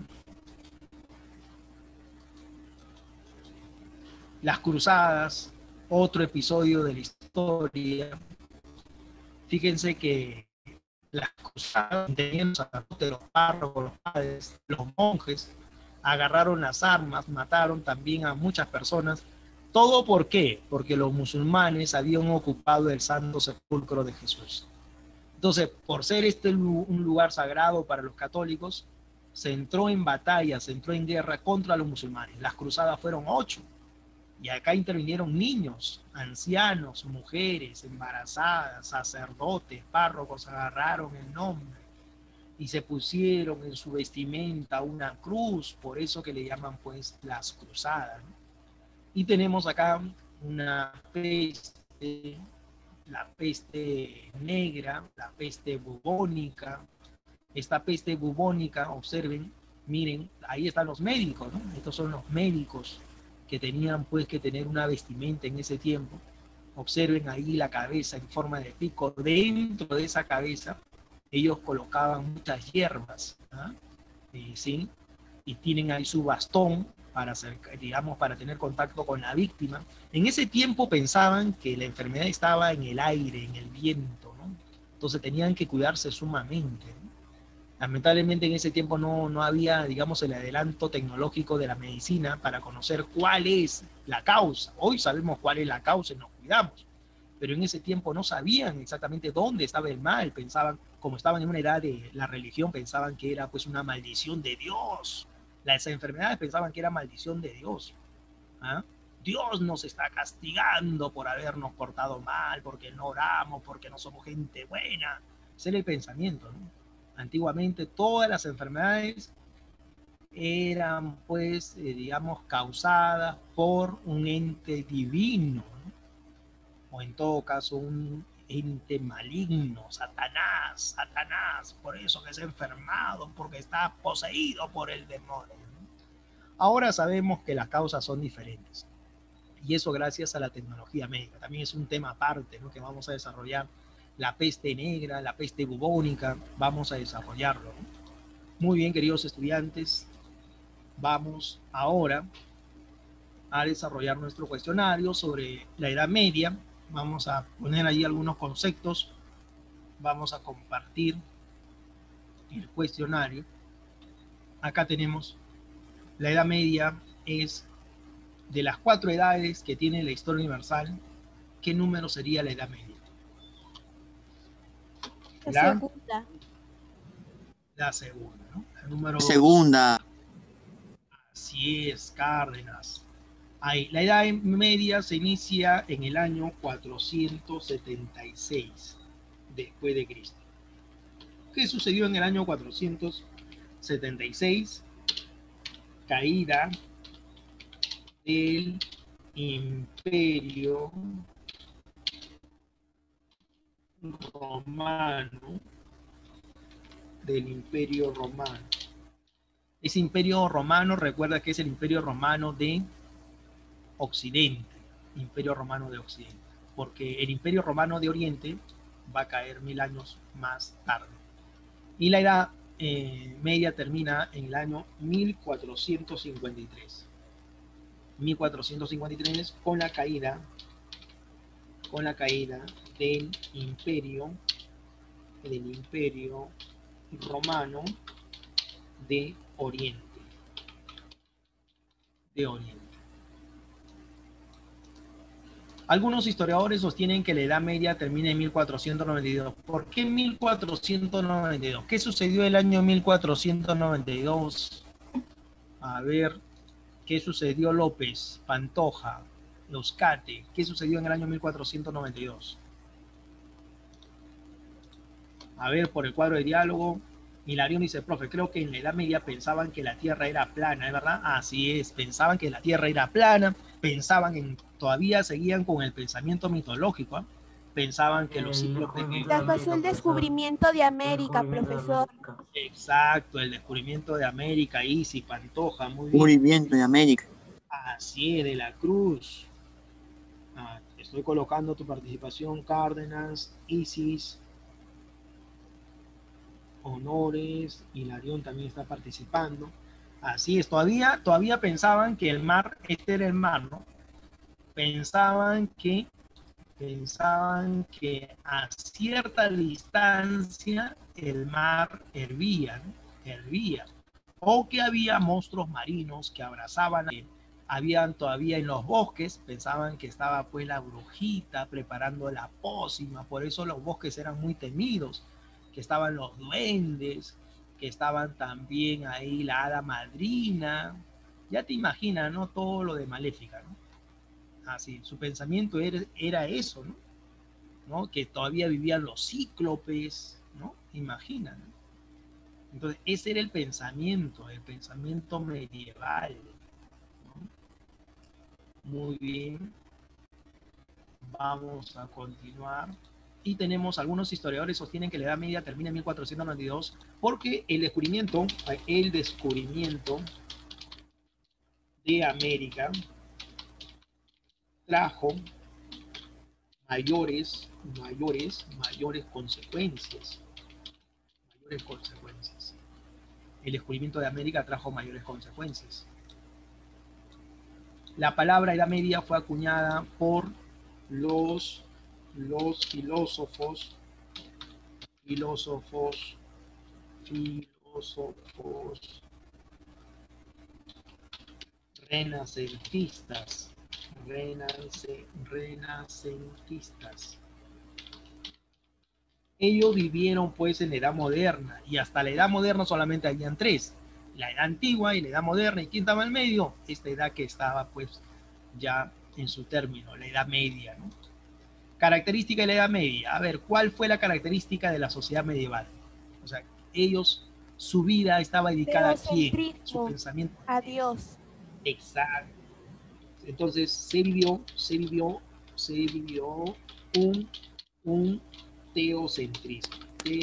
las cruzadas, otro episodio de la historia. Fíjense que las cruzadas, tenían los sacerdotes, los párrocos, los padres, los monjes, agarraron las armas, mataron también a muchas personas. ¿Todo por qué? Porque los musulmanes habían ocupado el santo sepulcro de Jesús. Entonces, por ser un lugar sagrado para los católicos, se entró en batalla, se entró en guerra contra los musulmanes. Las cruzadas fueron 8. Y acá intervinieron niños, ancianos, mujeres, embarazadas, sacerdotes, párrocos, agarraron el nombre y se pusieron en su vestimenta una cruz, por eso que le llaman pues las cruzadas, ¿no? Y tenemos acá una peste, la peste negra, la peste bubónica. Esta peste bubónica, observen, miren, ahí están los médicos, ¿no? Estos son los médicos que tenían pues que tener una vestimenta en ese tiempo. Observen ahí la cabeza en forma de pico. Dentro de esa cabeza ellos colocaban muchas hierbas, ¿ah? ¿Sí? Y tienen ahí su bastón para hacer, digamos, para tener contacto con la víctima. En ese tiempo pensaban que la enfermedad estaba en el aire, en el viento, ¿no? Entonces tenían que cuidarse sumamente, ¿no? Lamentablemente en ese tiempo no había, digamos, el adelanto tecnológico de la medicina para conocer cuál es la causa. Hoy sabemos cuál es la causa y nos cuidamos, pero en ese tiempo no sabían exactamente dónde estaba el mal. Pensaban, como estaban en una edad de la religión, pensaban que era pues una maldición de Dios. Las enfermedades pensaban que era maldición de Dios. ¿Ah? Dios nos está castigando por habernos portado mal, porque no oramos, porque no somos gente buena. Ese era el pensamiento, ¿no? Antiguamente todas las enfermedades eran pues, digamos, causadas por un ente divino, ¿no? O en todo caso un ente maligno, Satanás, por eso que se ha enfermado, porque está poseído por el demonio, ¿no? Ahora sabemos que las causas son diferentes, y eso gracias a la tecnología médica. También es un tema aparte, ¿no?, que vamos a desarrollar. La peste negra, la peste bubónica, vamos a desarrollarlo, ¿no? Muy bien, queridos estudiantes, vamos ahora a desarrollar nuestro cuestionario sobre la Edad Media. Vamos a poner ahí algunos conceptos, vamos a compartir el cuestionario. Acá tenemos, la Edad Media es de las 4 edades que tiene la historia universal. ¿Qué número sería la Edad Media? La segunda. La segunda, ¿no? La número Segunda. 2. Así es, Cárdenas. Ahí, la Edad Media se inicia en el año 476 después de Cristo. ¿Qué sucedió en el año 476? Caída del Imperio Romano. Ese Imperio Romano, recuerda que es el Imperio Romano de Occidente, Imperio Romano de Occidente, porque el Imperio Romano de Oriente va a caer 1000 años más tarde. Y la Edad Media termina en el año 1453. 1453 con la caída del Imperio Romano de Oriente. Algunos historiadores sostienen que la Edad Media termina en 1492. ¿Por qué 1492? ¿Qué sucedió el año 1492? A ver, ¿qué sucedió López, Pantoja, Euskate? ¿Qué sucedió en el año 1492? A ver, por el cuadro de diálogo, Hilarión dice, profe, creo que en la Edad Media pensaban que la Tierra era plana, ¿es verdad? Así es, pensaban que la Tierra era plana, todavía seguían con el pensamiento mitológico, ¿eh? Pensaban que los cíclopes... Ya pasó el descubrimiento de América, profesor. Exacto, el descubrimiento de América, Isi, Pantoja, muy bien. Descubrimiento de América. Así es, de la Cruz. Estoy colocando tu participación, Cárdenas, Isis, Honores, Hilarión también está participando. Así es, todavía pensaban que el mar, este era el mar, ¿no? Pensaban que a cierta distancia el mar hervía, ¿no? Hervía. O que había monstruos marinos que abrazaban. Habían todavía en los bosques, pensaban que estaba pues la brujita preparando la pócima, por eso los bosques eran muy temidos, que estaban los duendes, que estaban también ahí la hada madrina. Ya te imaginas, ¿no? Todo lo de Maléfica, ¿no? Así, su pensamiento era eso, ¿no? ¿No? Que todavía vivían los cíclopes, ¿no? Imagina, ¿no? Entonces, ese era el pensamiento medieval, ¿no? Muy bien. Vamos a continuar. Y tenemos, algunos historiadores sostienen que la Edad Media termina en 1492 porque el descubrimiento de América trajo mayores consecuencias. El descubrimiento de América trajo mayores consecuencias. La palabra Edad Media fue acuñada por los filósofos renacentistas. Ellos vivieron pues en la Edad Moderna, y hasta la Edad Moderna solamente habían tres: la Edad Antigua y la Edad Moderna. ¿Y quién estaba en medio? Esta edad que estaba pues ya en su término, la Edad Media, ¿no? Característica de la Edad Media. A ver, ¿cuál fue la característica de la sociedad medieval? O sea, su vida estaba dedicada a quién, su pensamiento. A Dios. Exacto. Entonces se vivió un teocentrismo.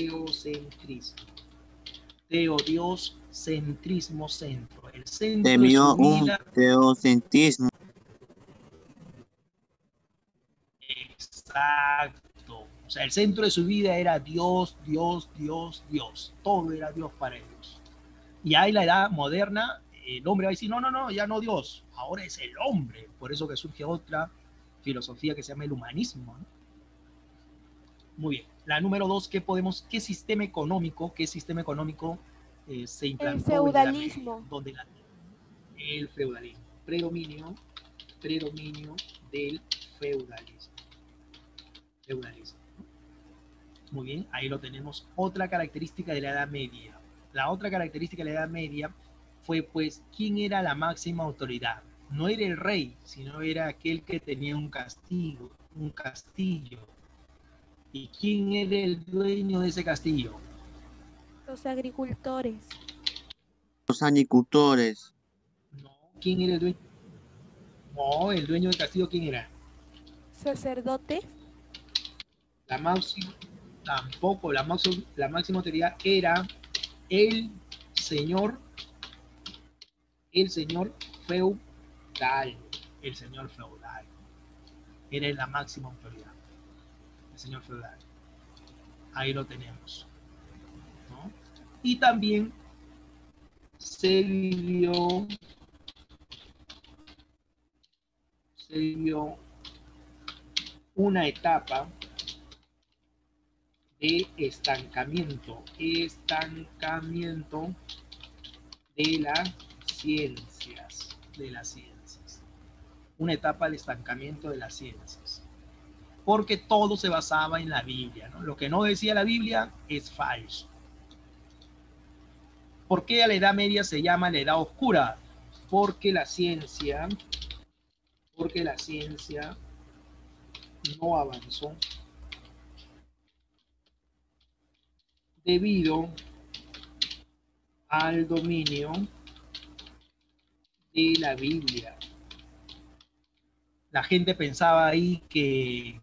Dios, centrismo, centro. El centro Se vio de su un vida. teocentrismo. Exacto. O sea, el centro de su vida era Dios. Todo era Dios para ellos. Y ahí la Edad Moderna, el hombre va a decir, no, ya no Dios, ahora es el hombre. Por eso que surge otra filosofía que se llama el humanismo, ¿no? Muy bien. La número 2, ¿qué sistema económico se implantó? El feudalismo. El feudalismo. Predominio del feudalismo. Muy bien, ahí lo tenemos. Otra característica de la Edad Media. La otra característica de la Edad Media fue, pues, ¿quién era la máxima autoridad? No era el rey, sino era aquel que tenía un castillo. ¿Y quién era el dueño de ese castillo? Los agricultores. Los agricultores. No, ¿quién era el dueño? No, el dueño del castillo, ¿quién era? Sacerdote. Tampoco, la máxima autoridad era el señor feudal. El señor feudal. Era la máxima autoridad. El señor feudal. Ahí lo tenemos, ¿no? Y también se vivió una etapa de estancamiento de las ciencias. Una etapa de estancamiento de las ciencias. porque todo se basaba en la Biblia, ¿no? Lo que no decía la Biblia es falso. ¿Por qué a la Edad Media se llama la Edad Oscura? Porque la ciencia no avanzó debido al dominio de la Biblia. La gente pensaba ahí que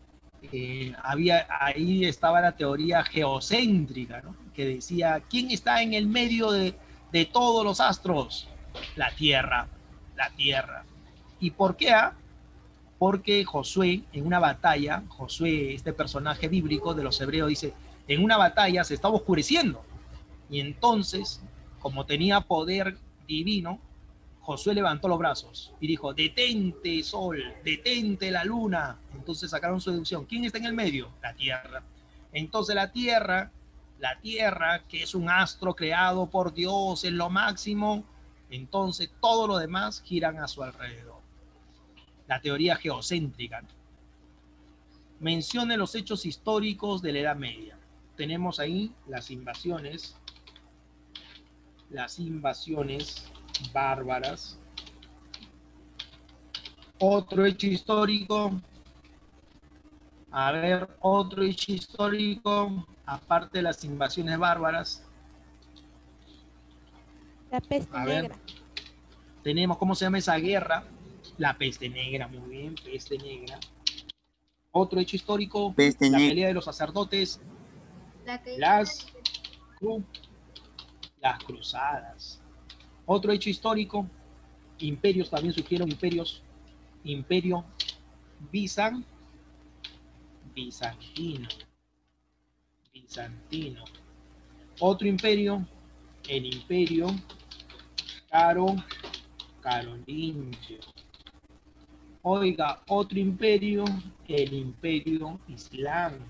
ahí estaba la teoría geocéntrica, ¿no? Que decía, ¿quién está en el medio de todos los astros? La Tierra, la Tierra. ¿Y por qué? Porque Josué, en una batalla, Josué, este personaje bíblico de los hebreos, dice, en una batalla se estaba oscureciendo. Y entonces, como tenía poder divino, Josué levantó los brazos y dijo, detente sol, detente la luna. Entonces sacaron su deducción. ¿Quién está en el medio? La Tierra. Entonces la Tierra, que es un astro creado por Dios en lo máximo, entonces todo lo demás giran a su alrededor. La teoría geocéntrica. Mencione los hechos históricos de la Edad Media. Tenemos ahí las invasiones bárbaras. Otro hecho histórico. A ver, otro hecho histórico, aparte de las invasiones bárbaras. La peste negra. Tenemos, ¿cómo se llama esa guerra? La peste negra, muy bien, peste negra. Otro hecho histórico, la pelea de los sacerdotes, las cruzadas. Otro hecho histórico, imperios, también surgieron imperios. Imperio bizantino. Otro imperio, el imperio carolingio. Oiga, otro imperio, el imperio islámico.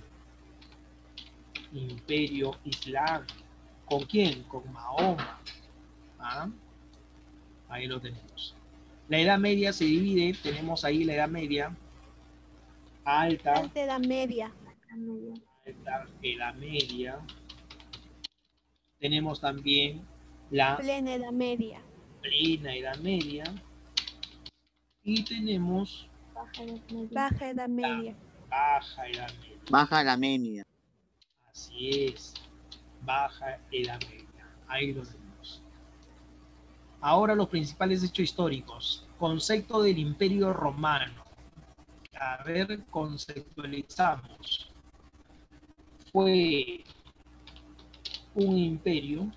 Imperio Islam. ¿Con quién? Con Mahoma. ¿Ah? Ahí lo tenemos. La Edad Media se divide, tenemos ahí la Edad Media, alta Edad Media. Alta Edad Media. Tenemos también la plena Edad Media. Plena Edad Media. Y tenemos Baja Edad Media. Baja Edad Media. Baja Edad Media. Así es, Baja Edad Media. Ahí lo tenemos. Ahora los principales hechos históricos. Concepto del Imperio Romano. A ver, conceptualizamos. Fue un imperio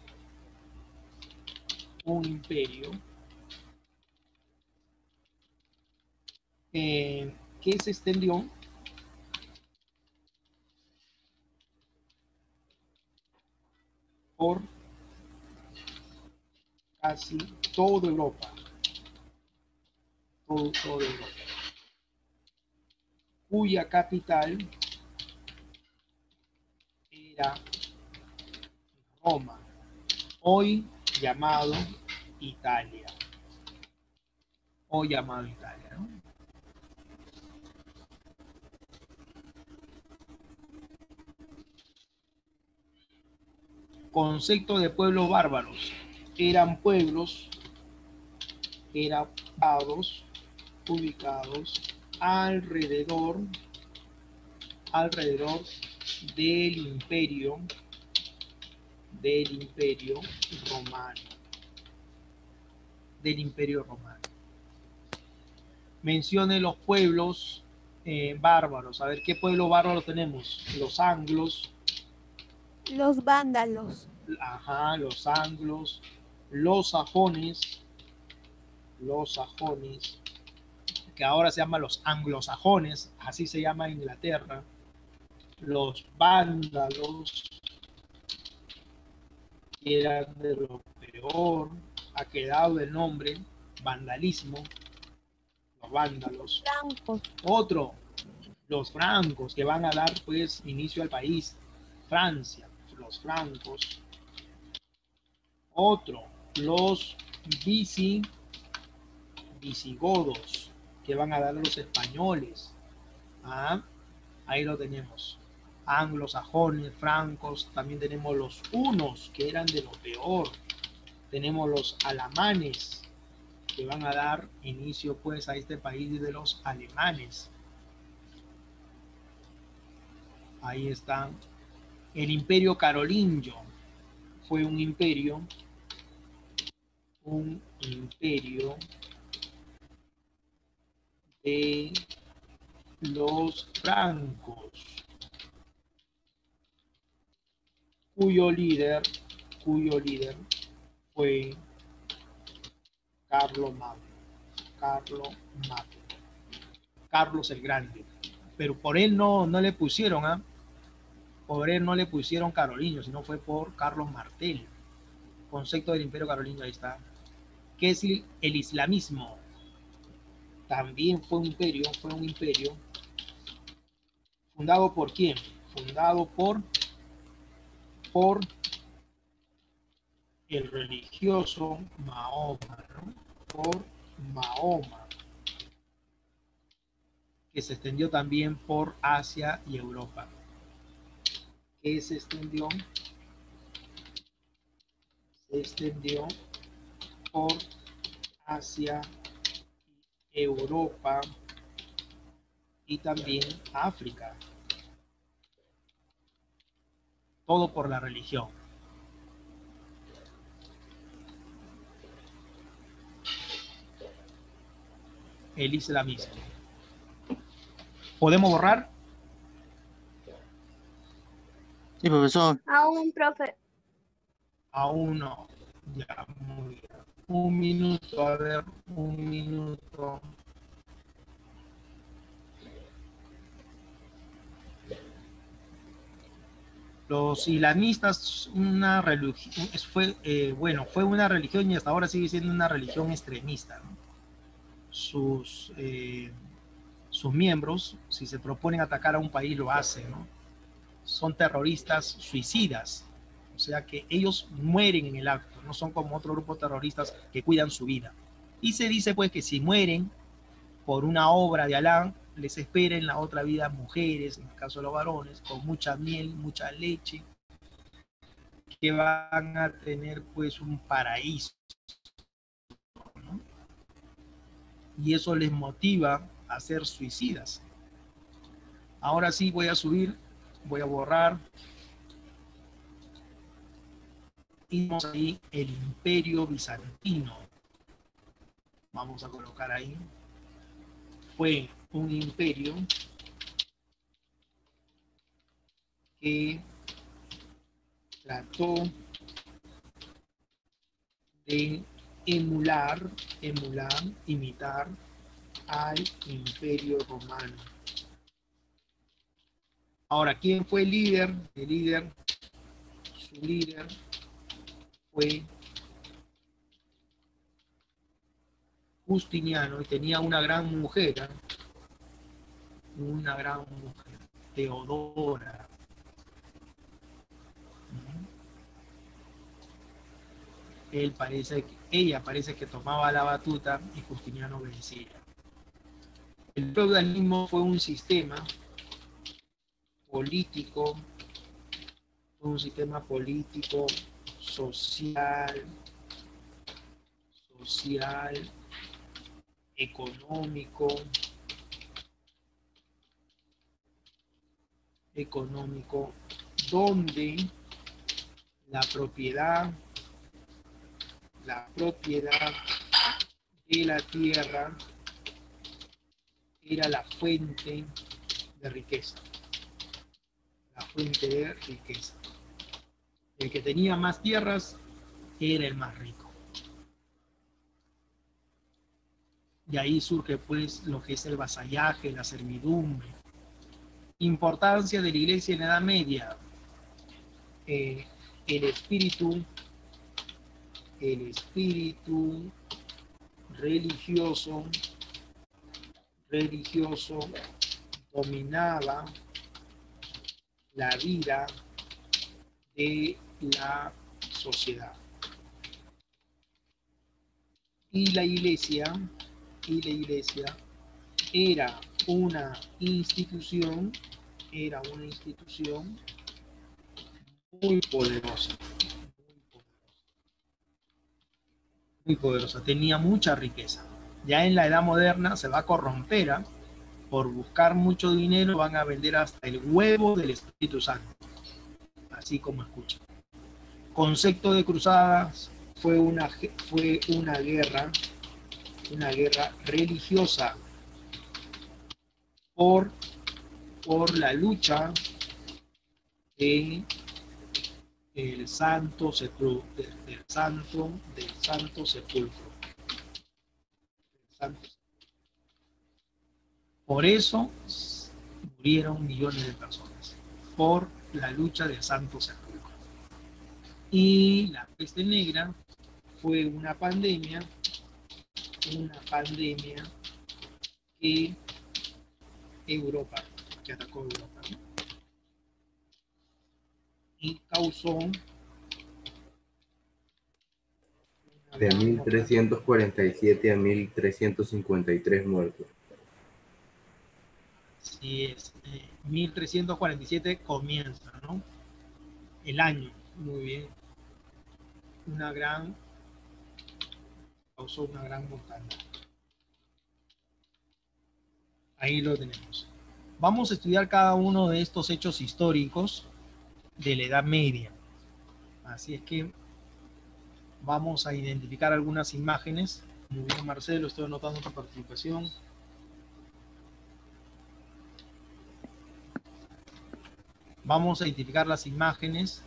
que se extendió por casi toda Europa. Toda Europa. Cuya capital era Roma, hoy llamado Italia. ¿No? Concepto de pueblos bárbaros. Eran pueblos ubicados alrededor del imperio romano. Mencione los pueblos bárbaros. A ver, ¿qué pueblo bárbaro tenemos? Los anglos. Los vándalos. Ajá, los anglos. Los sajones, que ahora se llaman los anglosajones, así se llama en Inglaterra. Los vándalos, que eran de lo peor, ha quedado el nombre, vandalismo, los vándalos. Francos. Otro, los francos, que van a dar pues inicio al país, Francia, los francos. Otro, los visigodos, que van a dar los españoles. ¿Ah? Ahí lo tenemos. Anglosajones, francos, también tenemos los hunos, que eran de lo peor. Tenemos los alamanes, que van a dar inicio pues a este país de los alemanes. Ahí están. El imperio carolingio fue un imperio de los francos, cuyo líder fue Carlos Magno, Carlos el Grande. Pero por él no le pusieron, por él no le pusieron carolingio, sino fue por Carlos Martel. Concepto del imperio carolingio, ahí está. ¿Qué es el islamismo? También fue un imperio. ¿Fundado por quién? Fundado por el religioso Mahoma, ¿no? Por Mahoma, que se extendió también por Asia y Europa. ¿Qué se extendió? Se extendió por Asia, Europa y también África. Todo por la religión. El islamismo. ¿Podemos borrar? Sí, profesor. Aún, profe. Aún no. Ya, muy bien. Un minuto, a ver, un minuto. Los islamistas, una religión, fue una religión y hasta ahora sigue siendo una religión extremista, ¿no? Sus miembros, si se proponen atacar a un país, lo hacen, ¿no? Son terroristas suicidas, o sea que ellos mueren en el acto, no son como otro grupo de terroristas que cuidan su vida. Y se dice pues que si mueren por una obra de Alá, les espera en la otra vida mujeres, en el caso de los varones, con mucha miel, mucha leche, que van a tener pues un paraíso, ¿no? Y eso les motiva a ser suicidas. Ahora sí voy a subir, voy a borrar. Y vamos ahí el imperio bizantino. Vamos a colocar ahí. Fue un imperio que trató de imitar al imperio romano. Ahora, ¿quién fue el líder? Su líder fue Justiniano, y tenía una gran mujer, Teodora. Ella parece que tomaba la batuta y Justiniano obedecía. El feudalismo fue un sistema político, social, económico, donde la propiedad de la tierra era la fuente de riqueza. El que tenía más tierras era el más rico. Y ahí surge pues lo que es el vasallaje, la servidumbre. Importancia de la iglesia en la Edad Media. El espíritu religioso dominaba la vida de la sociedad. Y la iglesia era una institución era una institución muy poderosa, muy poderosa, tenía mucha riqueza. Ya en la edad moderna se va a corromper, ¿ah? Por buscar mucho dinero van a vender hasta el huevo del Espíritu Santo, así como escuchan. Concepto de cruzadas fue una guerra religiosa por la lucha de el santo sepulcro, del santo sepulcro. Por eso murieron millones de personas, por la lucha del santo sepulcro. Y la peste negra fue una pandemia que atacó Europa, ¿no? Y causó De 1347 a 1353 muertos. Sí, es 1347 comienza, ¿no? El año, muy bien. Causó una gran mortandad. Ahí lo tenemos. Vamos a estudiar cada uno de estos hechos históricos de la Edad Media. Así es que vamos a identificar algunas imágenes. Muy bien, Marcelo, estoy anotando tu participación. Vamos a identificar las imágenes.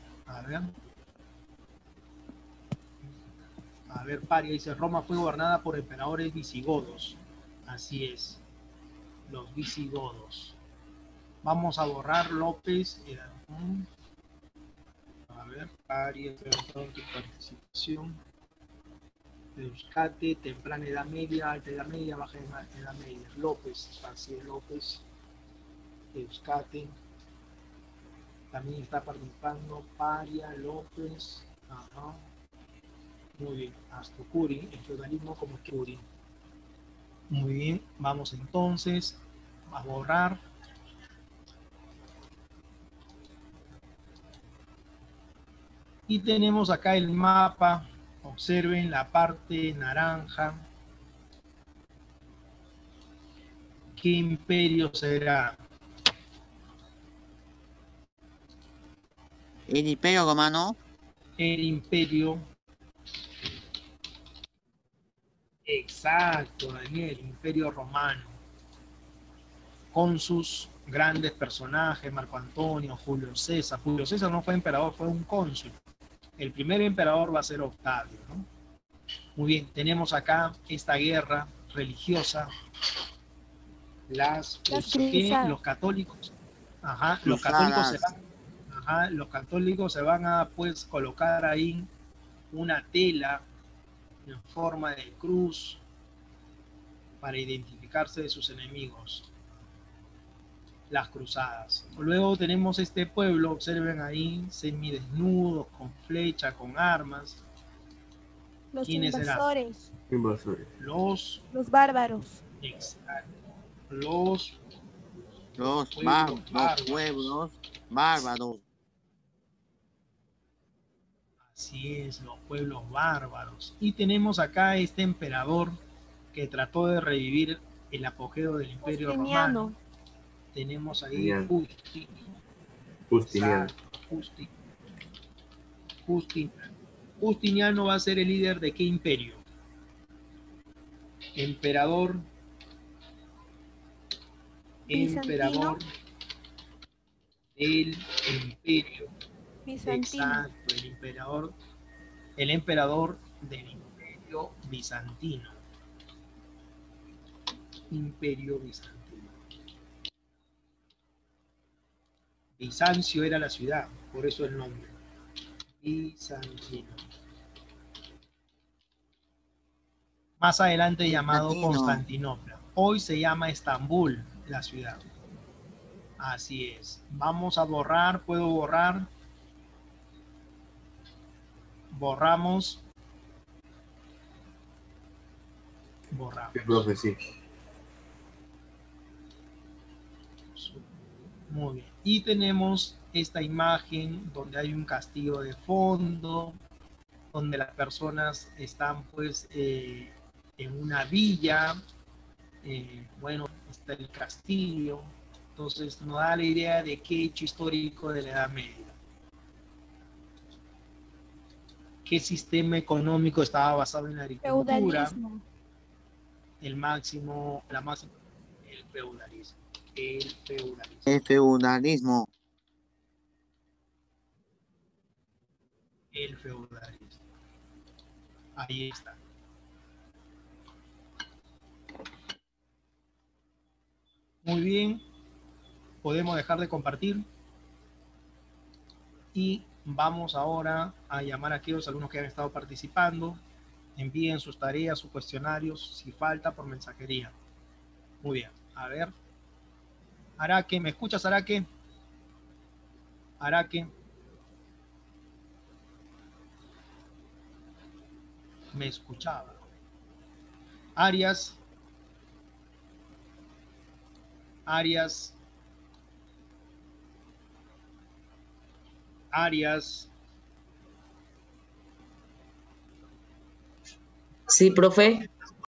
A ver, Paria dice, Roma fue gobernada por emperadores visigodos. Así es, los visigodos. Vamos a borrar López. A ver, Paria, estoy anotando tu participación. Euscate, temprana edad media, alta edad media, baja edad media. López, así es, López. Euscate. También está participando Paria, López. Ajá. Muy bien. Astocuri, el feudalismo como Curi. Muy bien. Vamos entonces a borrar. Y tenemos acá el mapa. Observen la parte naranja. ¿Qué imperio será? El Imperio Romano. El imperio. Exacto, Daniel, Imperio Romano. Con sus grandes personajes, Marco Antonio, Julio César. Julio César no fue emperador, fue un cónsul. El primer emperador va a ser Octavio, ¿no? Muy bien, tenemos acá esta guerra religiosa. Los católicos. Ajá, los católicos se van a pues colocar ahí una tela en forma de cruz para identificarse de sus enemigos, las cruzadas. Luego tenemos este pueblo, observen ahí, semidesnudos, con flecha, con armas. Los ¿Quiénes invasores. Invasores. Los bárbaros. Exacto. Los pueblos bárbaros. Así es, los pueblos bárbaros. Y tenemos acá este emperador que trató de revivir el apogeo del Imperio Romano. Tenemos ahí Justiniano. Justiniano va a ser el líder de qué imperio? Emperador del Imperio. Bizantino. Exacto, el emperador del Imperio Bizantino. Imperio Bizantino. Bizancio era la ciudad, por eso el nombre. Bizantino. Más adelante llamado Constantinopla. Hoy se llama Estambul, la ciudad. Así es. Vamos a borrar, puedo borrar. Borramos. Profecía. Muy bien. Y tenemos esta imagen donde hay un castillo de fondo, donde las personas están pues en una villa, bueno, está el castillo, entonces nos da la idea de qué hecho histórico de la Edad Media. ¿Qué sistema económico estaba basado en la agricultura? Feudalismo. El máximo, el feudalismo. El feudalismo. El feudalismo. El feudalismo. Ahí está. Muy bien. Podemos dejar de compartir. Y vamos ahora a llamar a aquellos alumnos que han estado participando. Envíen sus tareas, sus cuestionarios, si falta, por mensajería. Muy bien. A ver. Araque, ¿me escuchas, Araque? Araque. Me escuchaba. Arias. Arias. Arias. Sí, profe.